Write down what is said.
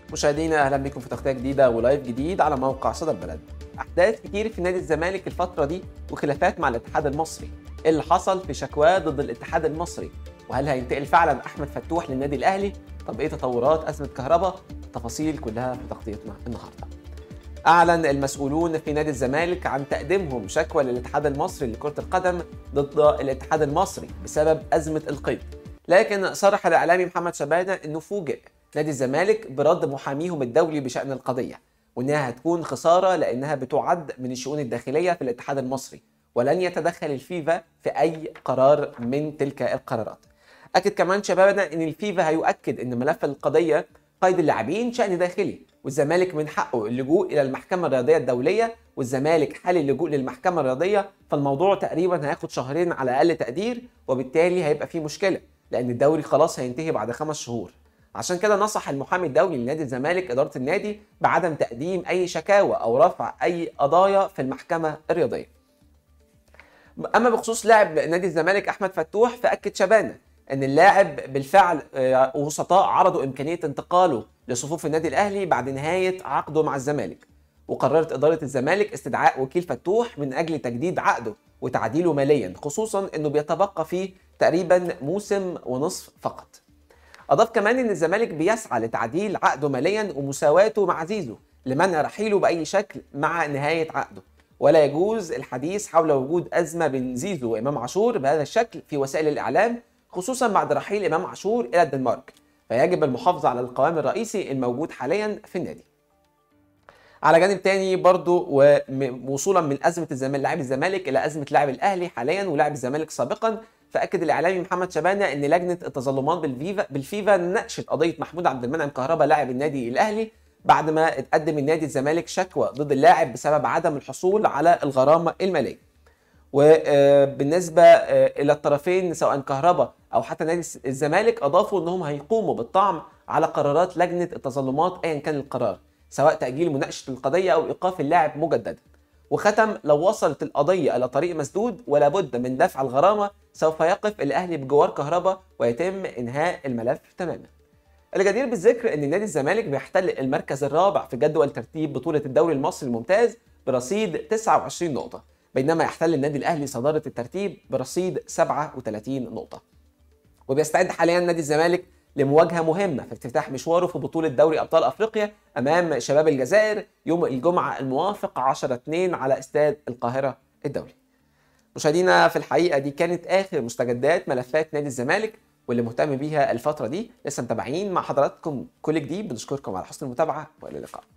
مشاهدينا اهلا بكم في تغطيه جديده ولايف جديد على موقع صدى البلد. احداث كتير في نادي الزمالك الفتره دي وخلافات مع الاتحاد المصري. ايه اللي حصل في شكواه ضد الاتحاد المصري؟ وهل هينتقل فعلا احمد فتوح للنادي الاهلي؟ طب ايه تطورات ازمه كهرباء؟ التفاصيل كلها في تغطيتنا النهارده. اعلن المسؤولون في نادي الزمالك عن تقديمهم شكوى للاتحاد المصري لكره القدم ضد الاتحاد المصري بسبب ازمه القيد، لكن صرح الاعلامي محمد شبانه انه فوجئ نادي الزمالك برد محاميهم الدولي بشأن القضية، وإنها هتكون خسارة لأنها بتعد من الشؤون الداخلية في الاتحاد المصري، ولن يتدخل الفيفا في أي قرار من تلك القرارات. أكد كمان شبابنا إن الفيفا هيؤكد إن ملف القضية قيد اللاعبين شأن داخلي، والزمالك من حقه اللجوء إلى المحكمة الرياضية الدولية، والزمالك حال اللجوء للمحكمة الرياضية، فالموضوع تقريبا هياخد شهرين على أقل تقدير، وبالتالي هيبقى فيه مشكلة لأن الدوري خلاص هينتهي بعد 5 شهور. عشان كده نصح المحامي الدولي لنادي الزمالك إدارة النادي بعدم تقديم أي شكاوى أو رفع أي قضايا في المحكمة الرياضية. أما بخصوص لاعب نادي الزمالك أحمد فتوح، فأكد شبانة أن اللاعب بالفعل وسطاء عرضوا إمكانية انتقاله لصفوف النادي الأهلي بعد نهاية عقده مع الزمالك، وقررت إدارة الزمالك استدعاء وكيل فتوح من أجل تجديد عقده وتعديله ماليا، خصوصا أنه بيتبقى فيه تقريبا موسم ونصف فقط. أضاف كمان إن الزمالك بيسعى لتعديل عقده ماليا ومساواته مع زيزو لمنع رحيله بأي شكل مع نهاية عقده، ولا يجوز الحديث حول وجود أزمة بين زيزو وإمام عاشور بهذا الشكل في وسائل الإعلام، خصوصا بعد رحيل إمام عاشور إلى الدنمارك، فيجب المحافظة على القوام الرئيسي الموجود حاليا في النادي. على جانب تاني برضو ووصولا من أزمة لاعب الزمالك إلى أزمة لاعب الأهلي حاليا ولاعب الزمالك سابقا، فأكد الإعلامي محمد شبانة إن لجنة التظلمات بالفيفا ناقشت قضية محمود عبد المنعم كهربا لاعب النادي الأهلي بعد ما اتقدم النادي الزمالك شكوى ضد اللاعب بسبب عدم الحصول على الغرامة المالية. وبالنسبة إلى الطرفين سواء كهربا أو حتى نادي الزمالك أضافوا أنهم هيقوموا بالطعن على قرارات لجنة التظلمات أيا كان القرار، سواء تأجيل مناقشة القضية أو إيقاف اللاعب مجددا. وختم لو وصلت القضية إلى طريق مسدود ولا بد من دفع الغرامة سوف يقف الأهلي بجوار كهربا ويتم إنهاء الملف تماما. الجدير بالذكر أن نادي الزمالك بيحتل المركز الرابع في جدول ترتيب بطولة الدوري المصري الممتاز برصيد 29 نقطة، بينما يحتل النادي الأهلي صدارة الترتيب برصيد 37 نقطة. وبيستعد حاليا نادي الزمالك لمواجهة مهمة في افتتاح مشواره في بطولة دوري أبطال أفريقيا أمام شباب الجزائر يوم الجمعة الموافق 10/2 على استاد القاهرة الدولي. مشاهدينا في الحقيقة دي كانت آخر مستجدات ملفات نادي الزمالك واللي مهتم بيها الفترة دي. لسه متابعين مع حضراتكم كل جديد، بنشكركم على حسن المتابعة وإلى اللقاء.